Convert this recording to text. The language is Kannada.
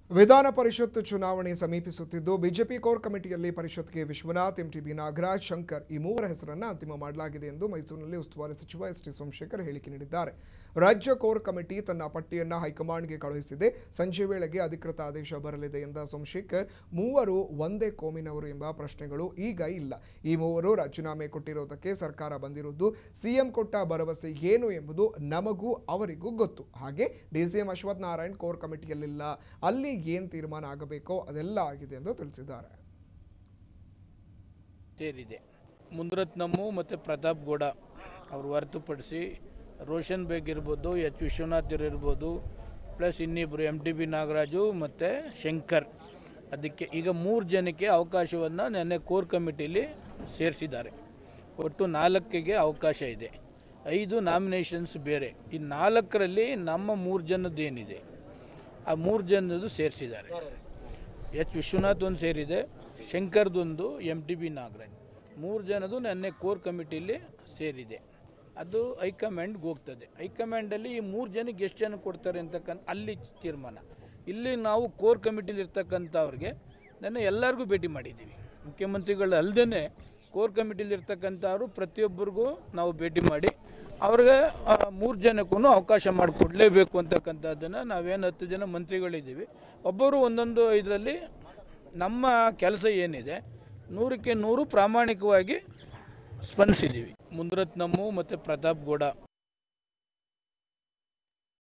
ವಿಧಾನ ಪರಿಷತ್ ಚುನಾವಣೆ ಸಮೀಪಿಸುತ್ತಿದ್ದು ಬಿಜೆಪಿ ಕೋರ್ ಕಮಿಟಿಯಲ್ಲಿ ಪರಿಷತ್ಗೆ ವಿಶ್ವನಾಥ್, ಎಂಟಿಬಿ ನಾಗರಾಜ್, ಶಂಕರ್ ಈ ಮೂವರ ಹೆಸರನ್ನು ಅಂತಿಮ ಮಾಡಲಾಗಿದೆ ಎಂದು ಮೈಸೂರಿನಲ್ಲಿ ಉಸ್ತುವಾರಿ ಸಚಿವ ಎಸ್.ಟಿ. ಸೋಮಶೇಖರ್ ಹೇಳಿಕೆ ನೀಡಿದ್ದಾರೆ. ರಾಜ್ಯ ಕೋರ್ ಕಮಿಟಿ ತನ್ನ ಪಟ್ಟಿಯನ್ನು ಹೈಕಮಾಂಡ್ಗೆ ಕಳುಹಿಸಿದೆ. ಸಂಜೆ ವೇಳೆಗೆ ಅಧಿಕೃತ ಆದೇಶ ಬರಲಿದೆ ಎಂದ ಸೋಮಶೇಖರ್, ಮೂವರು ಒಂದೇ ಕೋಮಿನವರು ಎಂಬ ಪ್ರಶ್ನೆಗಳು ಈಗ ಇಲ್ಲ. ಈ ಮೂವರು ರಾಜೀನಾಮೆ ಕೊಟ್ಟಿರುವುದಕ್ಕೆ ಸರ್ಕಾರ ಬಂದಿರುವುದು ಸಿಎಂ ಕೊಟ್ಟ ಭರವಸೆ ಏನು ಎಂಬುದು ನಮಗೂ ಅವರಿಗೂ ಗೊತ್ತು. ಹಾಗೆ ಡಿಸಿಎಂ ಅಶ್ವಥ್ ನಾರಾಯಣ್ ಕೋರ್ ಕಮಿಟಿಯಲ್ಲಿಲ್ಲ, ಅಲ್ಲಿ ಏನು ತೀರ್ಮಾನ ಆಗಬೇಕೋ ಅದೆಲ್ಲ ಆಗಿದೆ ಎಂದು ತಿಳಿಸಿದ್ದಾರೆ. ಮುನಿರತ್ನಂ ಮತ್ತು ಪ್ರತಾಪ್ ಗೌಡ ಅವರು ಹೊರತುಪಡಿಸಿ ರೋಷನ್ ಬೇಗ್ ಇರ್ಬೋದು, ಎಚ್ ವಿಶ್ವನಾಥ್ ಇರ್ಬೋದು, ಪ್ಲಸ್ ಇನ್ನಿಬ್ಬರು ಎಂಟಿಬಿ ನಾಗರಾಜು ಮತ್ತು ಶಂಕರ್, ಅದಕ್ಕೆ ಈಗ 3 ಜನಕ್ಕೆ ಅವಕಾಶವನ್ನು ನೆನ್ನೆ ಕೋರ್ ಕಮಿಟಿಲಿ ಸೇರಿಸಿದ್ದಾರೆ. ಒಟ್ಟು 4ಗೆ ಅವಕಾಶ ಇದೆ. 5 ನಾಮಿನೇಷನ್ಸ್ ಬೇರೆ. ಈ 4ರಲ್ಲಿ ನಮ್ಮ 3 ಜನದ್ದೇನಿದೆ ಆ 3 ಜನದ್ದು ಸೇರಿಸಿದ್ದಾರೆ. ಎಚ್ ವಿಶ್ವನಾಥ್ ಒಂದು ಸೇರಿದೆ, ಶಂಕರ್ದೊಂದು, ಎಂಟಿಬಿ ನಾಗರಾಜ್ 3 ಜನದ್ದು ನೆನ್ನೆ ಕೋರ್ ಕಮಿಟಿಲಿ ಸೇರಿದೆ. ಅದು ಹೈಕಮಾಂಡ್ಗೆ ಹೋಗ್ತದೆ. ಹೈಕಮಾಂಡಲ್ಲಿ ಈ 3 ಜನಕ್ಕೆ ಎಷ್ಟು ಜನ ಕೊಡ್ತಾರೆ ಅಂತಕ್ಕಂಥ ಅಲ್ಲಿ ತೀರ್ಮಾನ. ಇಲ್ಲಿ ನಾವು ಕೋರ್ ಕಮಿಟಿಲಿ ಇರ್ತಕ್ಕಂಥವ್ರಿಗೆ ನೆನ್ನೆ ಎಲ್ಲರಿಗೂ ಭೇಟಿ ಮಾಡಿದ್ದೀವಿ. ಮುಖ್ಯಮಂತ್ರಿಗಳು ಅಲ್ಲದೇ ಕೋರ್ ಕಮಿಟಿಲಿ ಇರ್ತಕ್ಕಂಥವ್ರು ಪ್ರತಿಯೊಬ್ಬರಿಗೂ ನಾವು ಭೇಟಿ ಮಾಡಿ ಅವ್ರಿಗೆ 3 ಜನಕ್ಕೂ ಅವಕಾಶ ಮಾಡಿಕೊಡ್ಲೇಬೇಕು ಅಂತಕ್ಕಂಥದ್ದನ್ನು ನಾವೇನು 10 ಜನ ಮಂತ್ರಿಗಳಿದ್ದೀವಿ, ಒಬ್ಬರು ಒಂದೊಂದು ಇದರಲ್ಲಿ ನಮ್ಮ ಕೆಲಸ ಏನಿದೆ 100ಕ್ಕೆ 100 ಪ್ರಾಮಾಣಿಕವಾಗಿ ಸ್ಪಂದಿಸಿದ್ದೀವಿ. ಮುನಿರತ್ನಂ ಮತ್ತು ಪ್ರತಾಪ್ ಗೌಡ